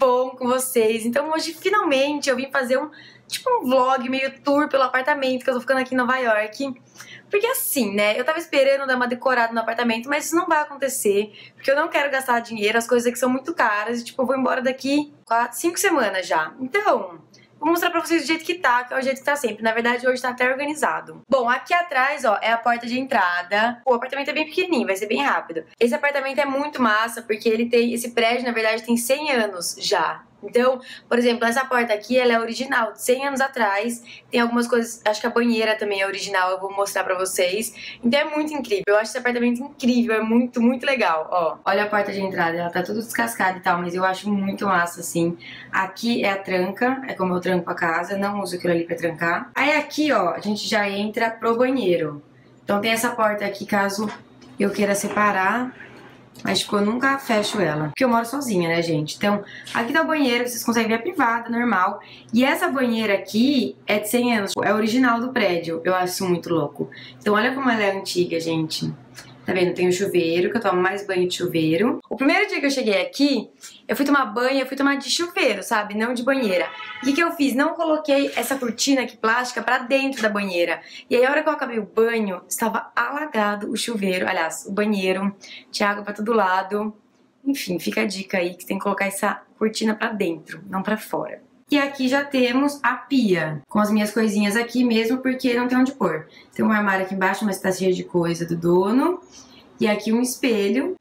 bom com vocês? Então hoje finalmente eu vim fazer um vlog meio tour pelo apartamento que eu tô ficando aqui em Nova York. Porque assim, né, eu tava esperando dar uma decorada no apartamento, mas isso não vai acontecer, porque eu não quero gastar dinheiro, as coisas aqui são muito caras, e tipo, eu vou embora daqui 5 semanas já. Então, vou mostrar pra vocês o jeito que tá, que é o jeito que tá sempre. Na verdade, hoje tá até organizado. Bom, aqui atrás, ó, é a porta de entrada. O apartamento é bem pequenininho, vai ser bem rápido. Esse apartamento é muito massa, porque esse prédio, na verdade, tem 100 anos já. Então, por exemplo, essa porta aqui, ela é original, de 100 anos atrás. Tem algumas coisas, acho que a banheira também é original, eu vou mostrar pra vocês. Então é muito incrível, eu acho esse apartamento incrível, é muito, muito legal, ó. Olha a porta de entrada, ela tá toda descascada e tal, mas eu acho muito massa, assim. Aqui é a tranca, é como eu tranco a casa, não uso aquilo ali pra trancar. Aí aqui, ó, a gente já entra pro banheiro. Então tem essa porta aqui, caso eu queira separar. Mas, tipo, eu nunca fecho ela, porque eu moro sozinha, né, gente? Então, aqui tá o banheiro, vocês conseguem ver a privada, normal. E essa banheira aqui é de 100 anos, é original do prédio. Eu acho isso muito louco. Então, olha como ela é antiga, gente. Tá vendo? Tem o chuveiro, que eu tomo mais banho de chuveiro. O primeiro dia que eu cheguei aqui, eu fui tomar banho, eu fui tomar de chuveiro, sabe? Não de banheira. E o que eu fiz? Não coloquei essa cortina aqui plástica pra dentro da banheira. E aí, a hora que eu acabei o banho, estava alagado o chuveiro. Aliás, o banheiro. Tinha água pra todo lado. Enfim, fica a dica aí que tem que colocar essa cortina pra dentro, não pra fora. E aqui já temos a pia, com as minhas coisinhas aqui mesmo, porque não tem onde pôr. Tem um armário aqui embaixo, mas tá cheio de coisa do dono. E aqui um espelho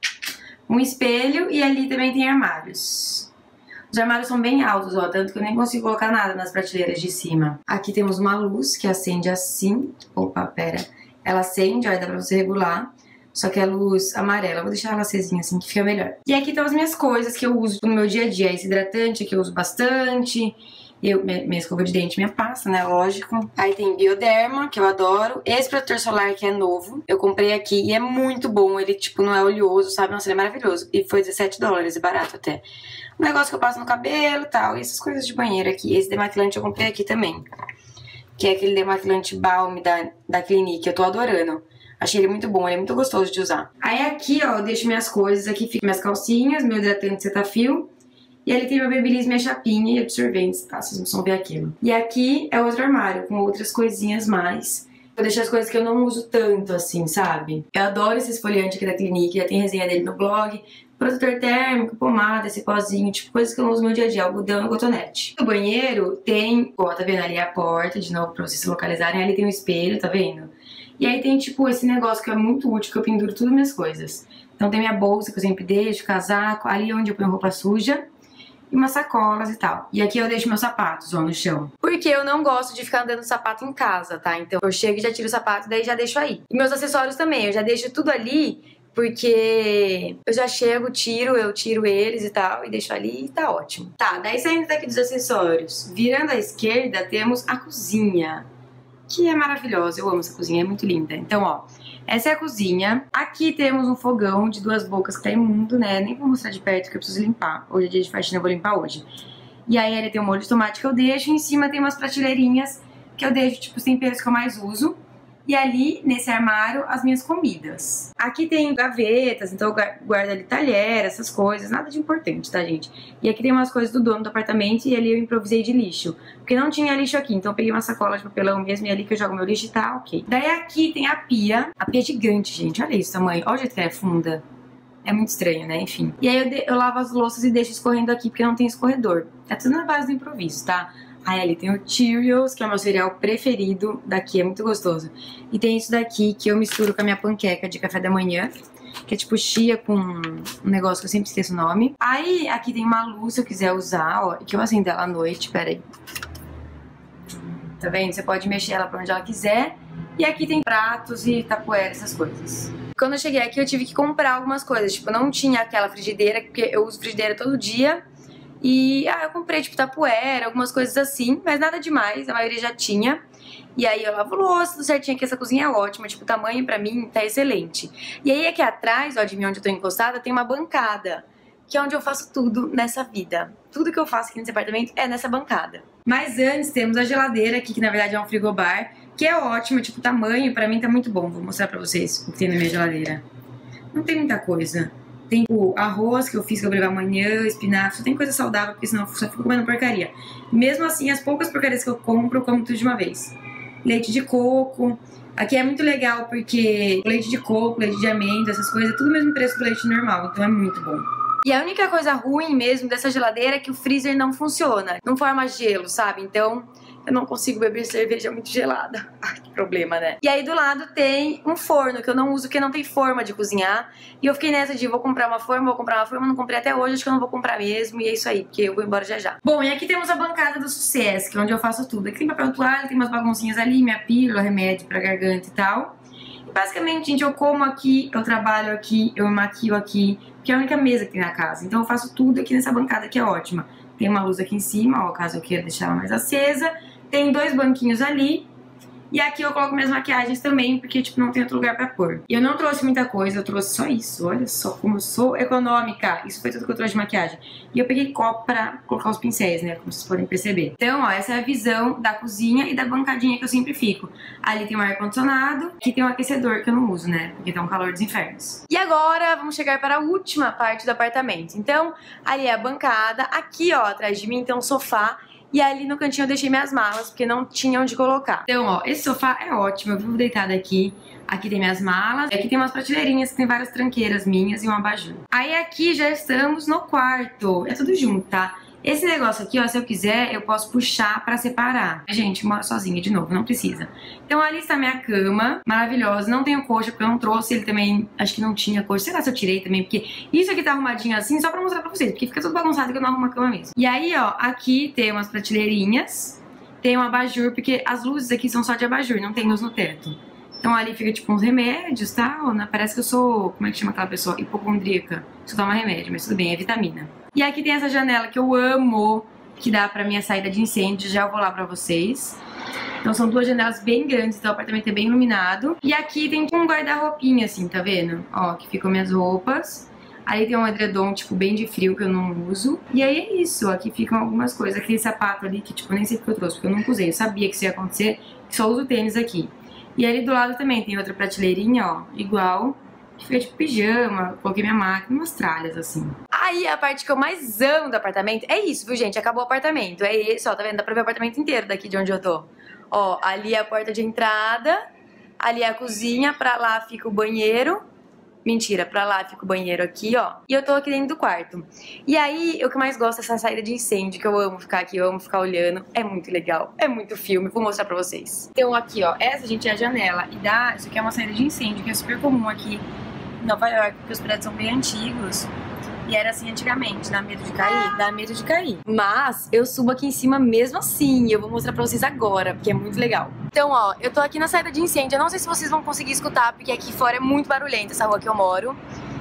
e ali também tem armários. Os armários são bem altos, ó, tanto que eu nem consigo colocar nada nas prateleiras de cima. Aqui temos uma luz que acende assim. Opa, pera. Ela acende, ó, dá pra você regular. Só que é luz amarela, eu vou deixar ela acesinha assim que fica melhor. E aqui estão as minhas coisas que eu uso no meu dia a dia. Esse hidratante que eu uso bastante. Minha escova de dente, minha pasta, né, lógico. Aí tem Bioderma, que eu adoro. Esse protetor solar que é novo, eu comprei aqui e é muito bom. Ele, tipo, não é oleoso, sabe? Nossa, ele é maravilhoso. E foi $17, é barato até. Um negócio que eu passo no cabelo e tal. E essas coisas de banheiro aqui. Esse demaquilante eu comprei aqui também. Que é aquele demaquilante Balm da Clinique. Eu tô adorando. Achei ele muito bom, ele é muito gostoso de usar. Aí aqui, ó, eu deixo minhas coisas. Aqui ficam minhas calcinhas, meu hidratante Cetaphil. E ali tem meu Babyliss, minha chapinha e absorventes, tá? Vocês não precisam ver aquilo. E aqui é outro armário, com outras coisinhas mais. Eu deixo as coisas que eu não uso tanto, assim, sabe? Eu adoro esse esfoliante aqui da Clinique, já tem resenha dele no blog. Protetor térmico, pomada, esse pozinho, tipo, coisas que eu não uso no meu dia a dia, algodão e cotonete. No banheiro tem, ó, tá vendo ali a porta, de novo, pra vocês se localizarem. Ali tem um espelho, tá vendo? E aí tem, tipo, esse negócio que é muito útil, que eu penduro tudo minhas coisas. Então tem minha bolsa, que eu sempre deixo, casaco, ali onde eu ponho roupa suja. E umas sacolas e tal. E aqui eu deixo meus sapatos, ó, no chão. Porque eu não gosto de ficar andando sapato em casa, tá? Então eu chego e já tiro o sapato, daí já deixo aí. E meus acessórios também, eu já deixo tudo ali, porque eu já chego, eu tiro eles e tal, e deixo ali e tá ótimo. Tá, daí saindo daqui dos acessórios, virando à esquerda, temos a cozinha, que é maravilhosa, eu amo essa cozinha, é muito linda. Então, ó, essa é a cozinha. Aqui temos um fogão de 2 bocas que tá imundo, né? Nem vou mostrar de perto que eu preciso limpar. Hoje é dia de faxina, eu vou limpar hoje. E aí ele tem um molho de tomate que eu deixo. E em cima tem umas prateleirinhas que eu deixo, tipo, os temperos que eu mais uso. E ali, nesse armário, as minhas comidas. Aqui tem gavetas, então eu guardo ali talher, essas coisas. Nada de importante, tá, gente? E aqui tem umas coisas do dono do apartamento e ali eu improvisei de lixo. Porque não tinha lixo aqui, então eu peguei uma sacola de papelão mesmo e ali que eu jogo meu lixo e tá ok. Daí aqui tem a pia. A pia é gigante, gente. Olha isso, tamanho. Olha o jeito que ela é funda. É muito estranho, né? Enfim. E aí eu lavo as louças e deixo escorrendo aqui, porque não tem escorredor. É tudo na base do improviso, tá? Aí ali tem o Cheerios, que é o meu cereal preferido daqui, é muito gostoso. E tem isso daqui que eu misturo com a minha panqueca de café da manhã, que é tipo chia com um negócio que eu sempre esqueço o nome. Aí aqui tem uma luz, se eu quiser usar, ó, que eu acendo ela à noite, peraí. Tá vendo? Você pode mexer ela pra onde ela quiser. E aqui tem pratos e tapoeira, essas coisas. Quando eu cheguei aqui eu tive que comprar algumas coisas, tipo, não tinha aquela frigideira, porque eu uso frigideira todo dia. E eu comprei tipo tapoeira, algumas coisas assim, mas nada demais, a maioria já tinha. E aí eu lavo louça, tudo certinho, que essa cozinha é ótima, tipo, o tamanho pra mim tá excelente. E aí aqui atrás, ó, de mim onde eu tô encostada, tem uma bancada, que é onde eu faço tudo nessa vida. Tudo que eu faço aqui nesse apartamento é nessa bancada. Mas antes temos a geladeira aqui, que na verdade é um frigobar, que é ótimo, tipo, o tamanho pra mim tá muito bom. Vou mostrar pra vocês o que tem na minha geladeira. Não tem muita coisa. Tem o arroz que eu fiz que eu vou levar amanhã, espinafre, tem coisa saudável, porque senão eu só fico comendo porcaria. Mesmo assim, as poucas porcarias que eu compro tudo de uma vez. Leite de coco. Aqui é muito legal porque leite de coco, leite de amêndoa, essas coisas, é tudo o mesmo preço do leite normal, então é muito bom. E a única coisa ruim mesmo dessa geladeira é que o freezer não funciona. Não forma gelo, sabe? Então eu não consigo beber cerveja muito gelada. Ai, que problema, né? E aí do lado tem um forno que eu não uso porque não tem forma de cozinhar. E eu fiquei nessa de vou comprar uma forma, não comprei até hoje, acho que eu não vou comprar mesmo. E é isso aí, porque eu vou embora já já. Bom, e aqui temos a bancada do sucesso, que é onde eu faço tudo. Aqui tem papel toalha, tem umas baguncinhas ali, minha pílula, remédio pra garganta e tal. E basicamente, gente, eu como aqui, eu trabalho aqui, eu me maquio aqui, que é a única mesa que tem na casa. Então eu faço tudo aqui nessa bancada que é ótima. Tem uma luz aqui em cima, ó, caso eu queira deixar ela mais acesa. Tem 2 banquinhos ali. E aqui eu coloco minhas maquiagens também, porque, tipo, não tem outro lugar pra pôr. E eu não trouxe muita coisa, eu trouxe só isso. Olha só como eu sou econômica. Isso foi tudo que eu trouxe de maquiagem. E eu peguei copo pra colocar os pincéis, né, como vocês podem perceber. Então, ó, essa é a visão da cozinha e da bancadinha que eu sempre fico. Ali tem um ar-condicionado, aqui tem um aquecedor que eu não uso, né, porque tá um calor dos infernos. E agora, vamos chegar para a última parte do apartamento. Então, ali é a bancada. Aqui, ó, atrás de mim tem um sofá. E ali no cantinho eu deixei minhas malas, porque não tinha onde colocar. Então, ó, esse sofá é ótimo, eu vivo deitada aqui. Aqui tem minhas malas. Aqui tem umas prateleirinhas que tem várias tranqueiras minhas e um abajur. Aí aqui já estamos no quarto. É tudo junto, tá? Esse negócio aqui, ó, se eu quiser, eu posso puxar pra separar. Gente, moro sozinha de novo, não precisa. Então ali está minha cama, maravilhosa. Não tenho coxa, porque eu não trouxe. Ele também, acho que não tinha coxa. Sei lá se eu tirei também, porque isso aqui tá arrumadinho assim, só pra mostrar pra vocês. Porque fica tudo bagunçado que eu não arrumo a cama mesmo. E aí, ó, aqui tem umas prateleirinhas. Tem um abajur, porque as luzes aqui são só de abajur, não tem luz no teto. Então ali fica tipo uns remédios, tá? Parece que eu sou, como é que chama aquela pessoa? Hipocondríaca. Só toma remédio, mas tudo bem, é vitamina. E aqui tem essa janela que eu amo, que dá pra minha saída de incêndio, já eu vou lá pra vocês. Então são 2 janelas bem grandes, então o apartamento é bem iluminado. E aqui tem um guarda-roupinha assim, tá vendo? Ó, que ficam minhas roupas. Aí tem um edredom, tipo, bem de frio que eu não uso. E aí é isso, aqui ficam algumas coisas. Aquele sapato ali que, tipo, eu nem sei porque eu trouxe, porque eu nunca usei. Eu sabia que isso ia acontecer, só uso tênis aqui. E ali do lado também tem outra prateleirinha, ó, igual, que fica tipo pijama, coloquei minha máquina, umas tralhas assim. Aí a parte que eu mais amo do apartamento é isso, viu, gente? Acabou o apartamento. É esse, ó, tá vendo? Dá pra ver o apartamento inteiro daqui de onde eu tô. Ó, ali é a porta de entrada, ali é a cozinha, pra lá fica o banheiro. Mentira, pra lá fica o banheiro aqui, ó. E eu tô aqui dentro do quarto. E aí, o que eu mais gosto é essa saída de incêndio, que eu amo ficar aqui, eu amo ficar olhando. É muito legal, é muito filme, vou mostrar pra vocês. Então aqui, ó, essa, gente, é a janela. E isso aqui é uma saída de incêndio, que é super comum aqui em Nova York, porque os prédios são bem antigos. E era assim antigamente, dá medo de cair? Dá medo de cair. Mas eu subo aqui em cima mesmo assim, e eu vou mostrar pra vocês agora, porque é muito legal. Então, ó, eu tô aqui na saída de incêndio, eu não sei se vocês vão conseguir escutar, porque aqui fora é muito barulhento, essa rua que eu moro.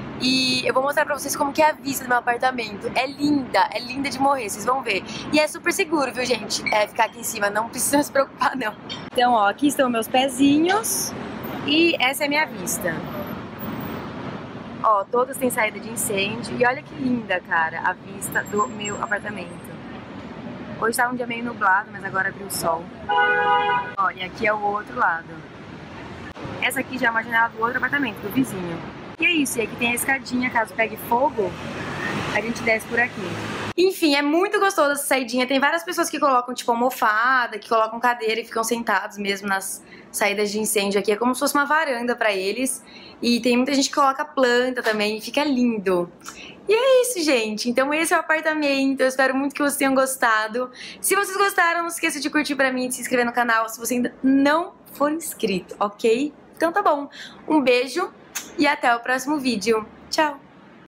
E eu vou mostrar pra vocês como que é a vista do meu apartamento. É linda de morrer, vocês vão ver. E é super seguro, viu, gente? Ficar aqui em cima, não precisa se preocupar, não. Então, ó, aqui estão meus pezinhos e essa é a minha vista. Ó, todas têm saída de incêndio. E olha que linda, cara, a vista do meu apartamento. Hoje tá um dia meio nublado, mas agora abriu o sol. Ó, e aqui é o outro lado. Essa aqui já é uma janela do outro apartamento, do vizinho. E é isso, e aqui tem a escadinha, caso pegue fogo, a gente desce por aqui. Enfim, é muito gostoso essa saidinha. Tem várias pessoas que colocam, tipo, almofada, que colocam cadeira e ficam sentados mesmo nas saídas de incêndio aqui. É como se fosse uma varanda pra eles. E tem muita gente que coloca planta também e fica lindo. E é isso, gente. Então esse é o apartamento. Eu espero muito que vocês tenham gostado. Se vocês gostaram, não esqueça de curtir pra mim e de se inscrever no canal se você ainda não for inscrito, ok? Então tá bom. Um beijo e até o próximo vídeo. Tchau!